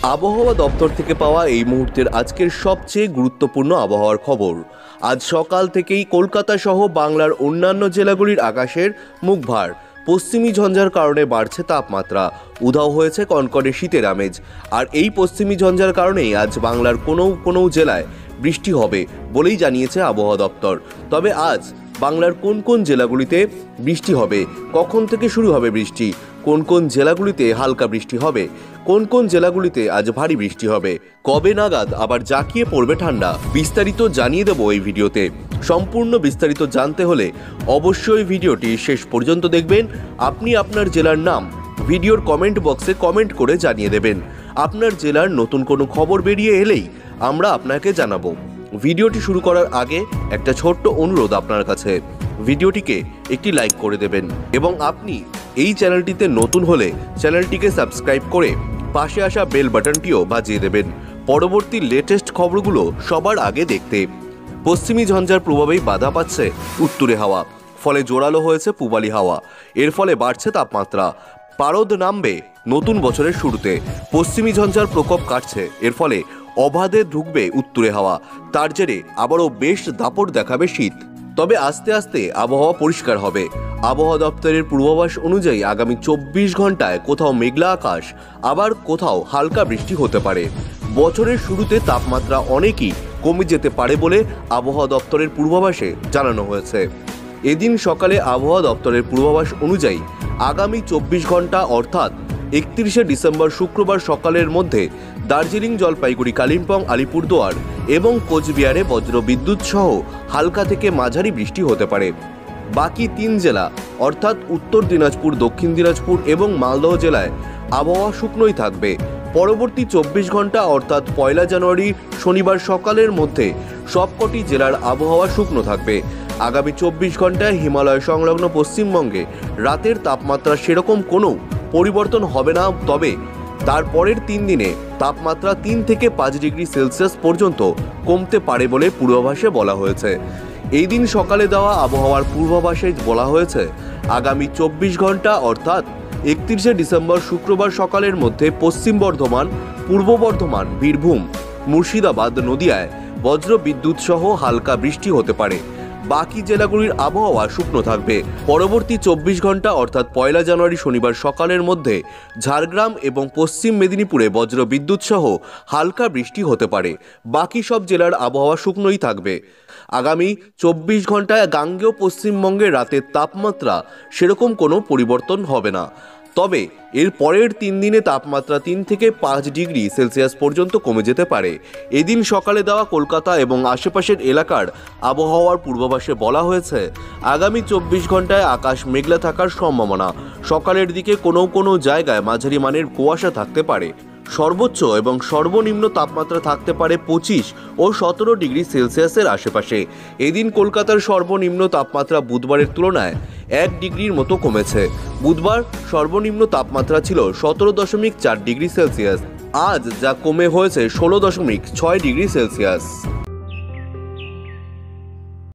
আবহাওয়া দপ্তর থেকে পাওয়া এই মুহূর্তের আজকের সবচেয়ে গুরুত্বপূর্ণ আবহাওয়ার খবর। আজ সকাল থেকেই কলকাতা সহ বাংলার অন্যান্য জেলাগুলির আকাশের মুখভার। পশ্চিমী ঝঞ্ঝার কারণে বাড়ছে তাপমাত্রা, উধাও হয়েছে কনকনে শীতের আমেজ। আর এই পশ্চিমী ঝঞ্ঝার কারণেই আজ বাংলার কোনো জেলায় বৃষ্টি হবে বলেই জানিয়েছে আবহাওয়া দপ্তর। তবে আজ বাংলার কোন কোন জেলাগুলিতে বৃষ্টি হবে, কখন থেকে শুরু হবে বৃষ্টি, কোন কোন জেলাগুলিতে হালকা বৃষ্টি হবে, কোন কোন জেলাগুলিতে আজ ভারী বৃষ্টি হবে, কবে নাগাদ আবার জাঁকিয়ে পড়বে ঠান্ডা, বিস্তারিত জানিয়ে দেব এই ভিডিওতে। সম্পূর্ণ বিস্তারিত জানতে হলে অবশ্যই ভিডিওটি শেষ পর্যন্ত দেখবেন। আপনি আপনার জেলার নাম ভিডিওর কমেন্ট বক্সে কমেন্ট করে জানিয়ে দেবেন। আপনার জেলার নতুন কোনো খবর বেরিয়ে এলেই আমরা আপনাকে জানাবো। ভিডিওটি শুরু করার আগে একটা ছোট্ট অনুরোধ আপনার কাছে, ভিডিওটিকে একটি লাইক করে দেবেন এবং আপনি এই চ্যানেলটিতে নতুন হলে চ্যানেলটিকে সাবস্ক্রাইব করে পাশে আসা বেল বাটনটিও বাজিয়ে দেবেন পরবর্তী লেটেস্ট খবরগুলো সবার আগে দেখতে। পশ্চিমী ঝঞ্ঝার প্রভাবেই বাধা পাচ্ছে উত্তুরে হাওয়া, ফলে জোরালো হয়েছে পূবালি হাওয়া। এর ফলে বাড়ছে তাপমাত্রা, পারদ নামবে নতুন বছরের শুরুতে। পশ্চিমী ঝঞ্ঝার প্রকোপ কাটছে, এর ফলে অবাধে ঢুকবে উত্তুরে হাওয়া। তার জেরে আবারও বেশ দাপট দেখাবে শীত। তবে আস্তে আস্তে আবহাওয়া পরিষ্কার হবে। আবহাওয়া দপ্তরের পূর্বাভাস অনুযায়ী আগামী 24 ঘন্টায় কোথাও মেঘলা আকাশ, আবার কোথাও হালকা বৃষ্টি হতে পারে। বছরের শুরুতে তাপমাত্রা অনেকই কমে যেতে পারে বলে আবহাওয়া দপ্তরের পূর্বাভাসে জানানো হয়েছে। এদিন সকালে আবহাওয়া দপ্তরের পূর্বাভাস অনুযায়ী আগামী 24 ঘন্টা অর্থাৎ 31শে ডিসেম্বর শুক্রবার সকালের মধ্যে দার্জিলিং, জলপাইগুড়ি, কালিম্পং, আলিপুরদুয়ার এবং কোচবিহারে বজ্র বিদ্যুৎ সহ হালকা থেকে মাঝারি বৃষ্টি হতে পারে। বাকি 3 জেলা অর্থাৎ উত্তর দিনাজপুর, দক্ষিণ দিনাজপুর এবং মালদহ জেলায় আবহাওয়া শুকনোই থাকবে। পরবর্তী 24 ঘন্টা অর্থাৎ 1 জানুয়ারি শনিবার সকালের মধ্যে সবকটি জেলার আবহাওয়া শুকনো থাকবে। আগামী 24 ঘন্টায় হিমালয় সংলগ্ন পশ্চিমবঙ্গে রাতের তাপমাত্রা সেরকম কোনো পরিবর্তন হবে না। তবে তারপরের 3 দিনে তাপমাত্রা 3 থেকে 5 ডিগ্রি সেলসিয়াস পর্যন্ত কমতে পারে বলে পূর্বাভাসে বলা হয়েছে। এই দিন সকালে দেওয়া আবহাওয়ার পূর্বাভাসে বলা হয়েছে আগামী 24 ঘন্টা অর্থাৎ 31শে ডিসেম্বর শুক্রবার সকালের মধ্যে পশ্চিম বর্ধমান, পূর্ব বর্ধমান, বীরভূম, মুর্শিদাবাদ, নদিয়ায় বজ্র বিদ্যুৎ সহ হালকা বৃষ্টি হতে পারে। বাকি জেলাগুলির আবহাওয়া শুকনো থাকবে। পরবর্তী 24 ঘন্টা অর্থাৎ 1 জানুয়ারি শনিবার সকালের মধ্যে ঝাড়গ্রাম এবং পশ্চিম মেদিনীপুরে বজ্র বিদ্যুৎ সহ হালকা বৃষ্টি হতে পারে। বাকি সব জেলার আবহাওয়া শুকনোই থাকবে। আগামী 24 ঘন্টায় গাঙ্গেয় পশ্চিমবঙ্গে রাতের তাপমাত্রা সেরকম কোনো পরিবর্তন হবে না। তবে এর পরের 3 দিনে তাপমাত্রা 3 থেকে 5 ডিগ্রি সেলসিয়াস পর্যন্ত কমে যেতে পারে। এদিন সকালে দেওয়া কলকাতা এবং আশেপাশের এলাকার আবহাওয়ার পূর্বাভাসে বলা হয়েছে আগামী 24 ঘন্টায় আকাশ মেঘলা থাকার সম্ভাবনা। সকালের দিকে কোনো জায়গায় মাঝারি মানের কুয়াশা থাকতে পারে। সর্বোচ্চ এবং সর্বনিম্ন তাপমাত্রা থাকতে পারে 25 ও 17 ডিগ্রি সেলসিয়াসের আশেপাশে। এদিন কলকাতার সর্বনিম্ন তাপমাত্রা বুধবারের তুলনায় 1 ডিগ্রির মতো কমেছে। বুধবার সর্বনিম্ন তাপমাত্রা ছিল 17.4 ডিগ্রি সেলসিয়াস, আজ যা কমে হয়েছে 16.6 ডিগ্রি সেলসিয়াস।